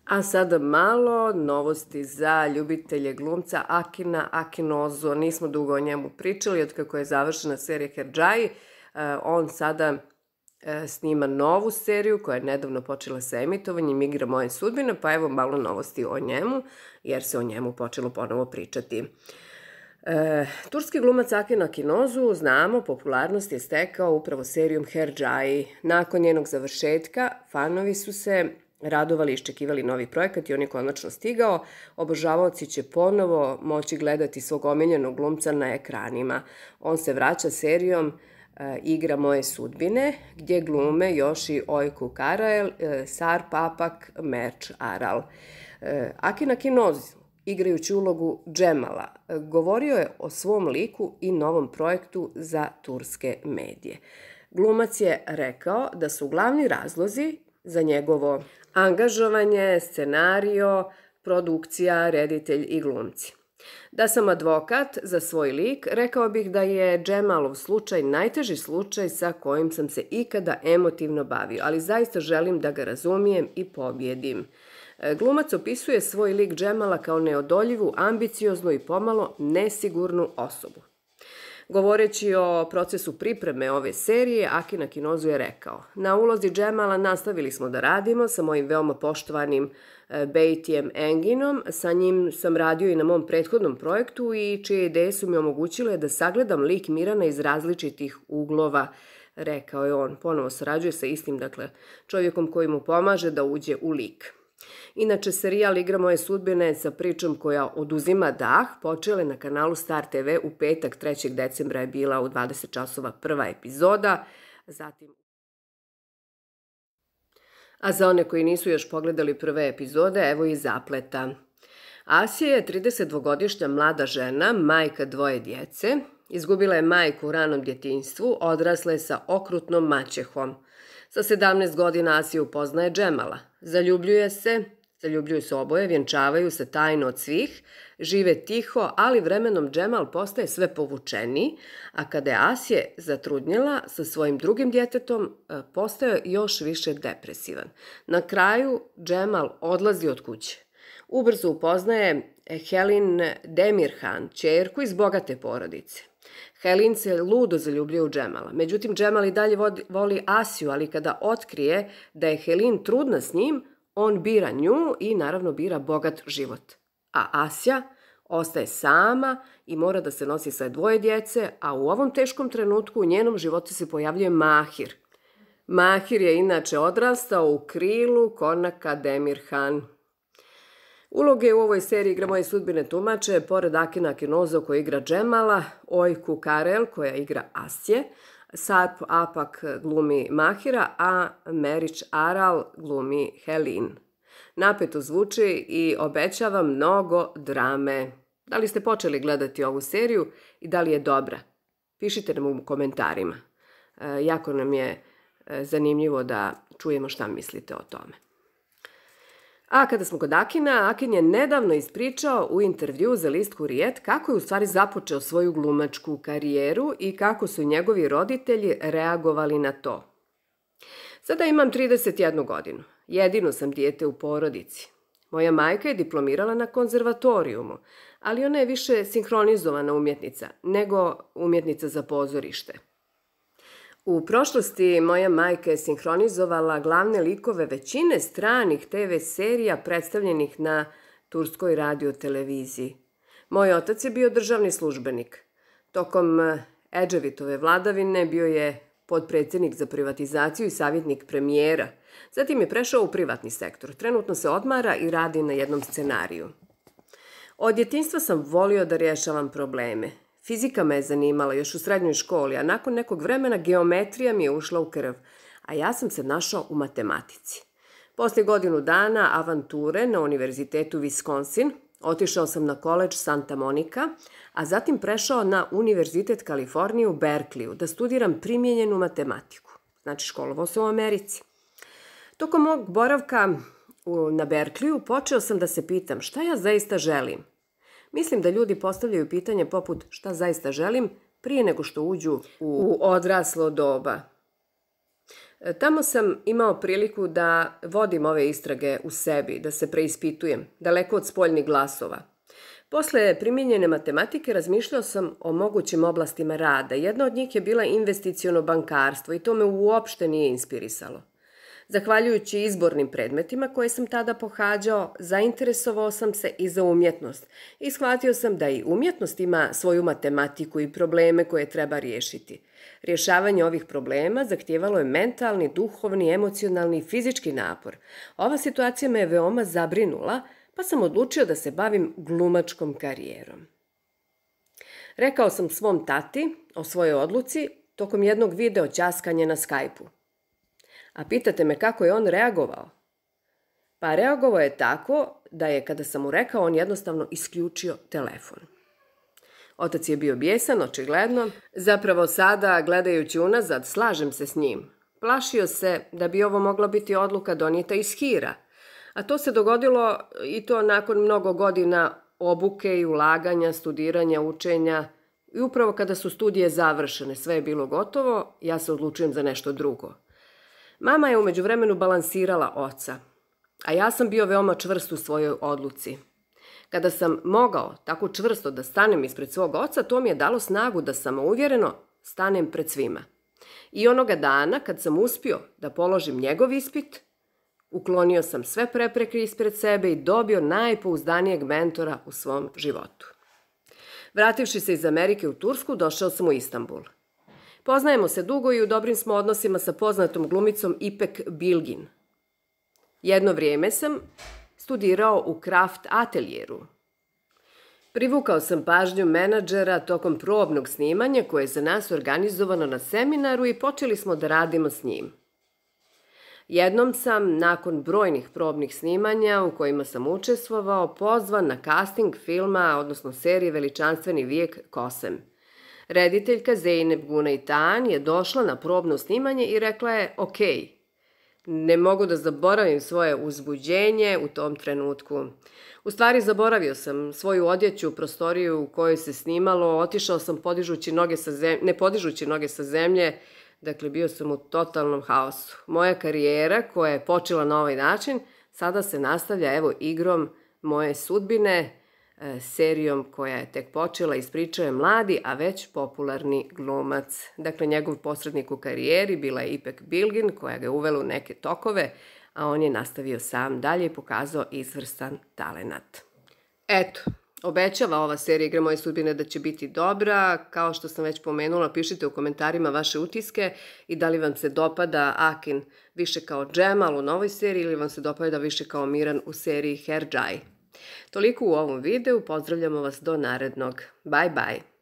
A sada malo novosti za ljubitelje glumca Akina Akinozu. Nismo dugo o njemu pričali, od kako je završena serija Herđaji. On sada snima novu seriju koja je nedavno počela sa emitovanjem Igra moje sudbine, pa evo malo novosti o njemu, jer se o njemu počelo ponovo pričati. Turski glumac Akin Akinozu, znamo, popularnost je stekao upravo serijom Herđaji. Nakon njenog završetka, fanovi su se radovali i iščekivali novi projekat i on je konačno stigao. Obožavaoci će ponovo moći gledati svog omiljenog glumca na ekranima. On se vraća serijom Igra moje sudbine, gdje glume još i Ojku Karael, Sar Papak, Merč Aral. Akin Akinozu, igrajući ulogu Džemala, govorio je o svom liku i novom projektu za turske medije. Glumac je rekao da su glavni razlozi za njegovo angažovanje, scenario, produkcija, reditelj i glumci. Da sam advokat za svoj lik, rekao bih da je Džemalov slučaj najteži slučaj sa kojim sam se ikada emotivno bavio, ali zaista želim da ga razumijem i pobjedim. Glumac opisuje svoj lik Džemala kao neodoljivu, ambicioznu i pomalo nesigurnu osobu. Govoreći o procesu pripreme ove serije, Akin Akinozu je rekao: na ulozi Džemala nastavili smo da radimo sa mojim veoma poštovanim Bejtijem Enginom. Sa njim sam radio i na mom prethodnom projektu i čije ideje su mi omogućile da sagledam lik Mirana iz različitih uglova, rekao je on. Ponovo sarađuje sa istim, čovjekom koji mu pomaže da uđe u lik. Inače, serijal Igra moje sudbine sa pričom koja oduzima dah počela je na kanalu Star TV u petak 3. decembra je bila u 20 časova prva epizoda. A za one koji nisu još pogledali prve epizode, evo i zapleta. Asija je 32-godišnja mlada žena, majka dvoje djece. Izgubila je majku u ranom djetinjstvu, odrasla je sa okrutnom maćehom. Sa 17 godina Asija upoznaje Džemala. Zaljubljuju se oboje, vjenčavaju se tajno od svih, žive tiho, ali vremenom Džemal postaje sve povučeniji, a kada je Asija zatrudnjela sa svojim drugim djetetom, postaje još više depresivan. Na kraju Džemal odlazi od kuće. Ubrzo upoznaje Helin Demirhan, ćerku iz bogate porodice. Helin se ludo zaljubljuje u Džemala. Međutim, Džemal i dalje voli Asiju, ali kada otkrije da je Helin trudna s njim, on bira nju i naravno bira bogat život. A Asija ostaje sama i mora da se nosi sa dvoje djece, a u ovom teškom trenutku u njenom životu se pojavljuje Mahir. Mahir je inače odrastao u krilu konaka Demirhan. Uloge u ovoj seriji Igra moje sudbine tumače, pored Akina Akinozu koji igra Džemala, Ojku Karel koja igra Asije, Sarp Apak glumi Mahira, a Merić Aral glumi Helin. Napeto zvuči i obećava mnogo drame. Da li ste počeli gledati ovu seriju i da li je dobra? Pišite nam u komentarima. Jako nam je zanimljivo da čujemo šta mislite o tome. A kada smo kod Akina, Akin je nedavno ispričao u intervju za list Hurijet kako je u stvari započeo svoju glumačku karijeru i kako su njegovi roditelji reagovali na to. Sada imam 31 godinu. Jedino sam dijete u porodici. Moja majka je diplomirala na konzervatorijumu, ali ona je više sinhronizovana umjetnica nego umjetnica za pozorište. U prošlosti moja majka je sinhronizovala glavne likove većine stranih TV serija predstavljenih na turskoj radioteleviziji. Moj otac je bio državni službenik. Tokom Edževitove vladavine bio je potpredsjednik za privatizaciju i savjetnik premijera. Zatim je prešao u privatni sektor. Trenutno se odmara i radi na jednom scenariju. Od djetinjstva sam volio da rješavam probleme. Fizika me je zanimala još u srednjoj školi, a nakon nekog vremena geometrija mi je ušla u krv, a ja sam se našao u matematici. Poslije godinu dana avanture na Univerzitetu Wisconsin, otišao sam na koledž Santa Monica, a zatim prešao na Univerzitet Kalifornije u Berkeleyu da studiram primijenjenu matematiku. Znači, školovao se u Americi. Tokom mog boravka na Berkeleyu počeo sam da se pitam šta ja zaista želim. Mislim da ljudi postavljaju pitanje poput šta zaista želim prije nego što uđu u odraslo doba. Tamo sam imao priliku da vodim ove istrage u sebi, da se preispitujem, daleko od spoljnih glasova. Posle primjenjene matematike razmišljao sam o mogućim oblastima rada. Jedna od njih je bila investiciono bankarstvo i to me uopšte nije inspirisalo. Zahvaljujući izbornim predmetima koje sam tada pohađao, zainteresovao sam se i za umjetnost i shvatio sam da i umjetnost ima svoju matematiku i probleme koje treba riješiti. Rješavanje ovih problema zahtijevalo je mentalni, duhovni, emocionalni i fizički napor. Ova situacija me je veoma zabrinula, pa sam odlučio da se bavim glumačkom karijerom. Rekao sam svom tati o svojoj odluci tokom jednog video ćaskanja na Skype-u. A pitate me kako je on reagovao? Pa reagovao je tako da je, kada sam mu rekao, on jednostavno isključio telefon. Otac je bio bijesan, očigledno. Zapravo sada, gledajući unazad, slažem se s njim. Plašio se da bi ovo mogla biti odluka donijeta iz hira. A to se dogodilo i to nakon mnogo godina obuke i ulaganja, studiranja, učenja. I upravo kada su studije završene, sve je bilo gotovo, ja se odlučujem za nešto drugo. Mama je u međuvremenu balansirala oca, a ja sam bio veoma čvrst u svojoj odluci. Kada sam mogao tako čvrsto da stanem ispred svog oca, to mi je dalo snagu da samouvjereno stanem pred svima. I onoga dana, kad sam uspio da položim njegov ispit, uklonio sam sve prepreke ispred sebe i dobio najpouzdanijeg mentora u svom životu. Vrativši se iz Amerike u Tursku, došao sam u Istanbul. Poznajemo se dugo i u dobrim smo odnosima sa poznatom glumicom Ipek Bilgin. Jedno vrijeme sam studirao u Kraft ateljeru. Privukao sam pažnju menadžera tokom probnog snimanja koje je za nas organizovano na seminaru i počeli smo da radimo s njim. Jednom sam, nakon brojnih probnih snimanja u kojima sam učestvovao, pozvan na casting filma, odnosno serije Veličanstveni vijek Kosem. Rediteljka Zeynep Gunaytan je došla na probno snimanje i rekla je ok. Ne mogu da zaboravim svoje uzbuđenje u tom trenutku. U stvari zaboravio sam svoju odjeću u prostoriju u kojoj se snimalo, otišao sam ne podižući noge sa zemlje, dakle bio sam u totalnom haosu. Moja karijera koja je počela na ovaj način sada se nastavlja igrom moje sudbine, serijom koja je tek počela, ispričao je mladi, a već popularni glumac. Dakle, njegov posrednik u karijeri bila je Ipek Bilgin, koja ga je uvela u neke tokove, a on je nastavio sam dalje i pokazao izvrstan talenat. Eto, obećava ova serija Igra moje sudbine da će biti dobra. Kao što sam već pomenula, pišite u komentarima vaše utiske i da li vam se dopada Akin više kao Džemal u novoj seriji ili vam se dopada više kao Miran u seriji Herđaj. Toliko u ovom videu, pozdravljamo vas do narednog. Bye bye!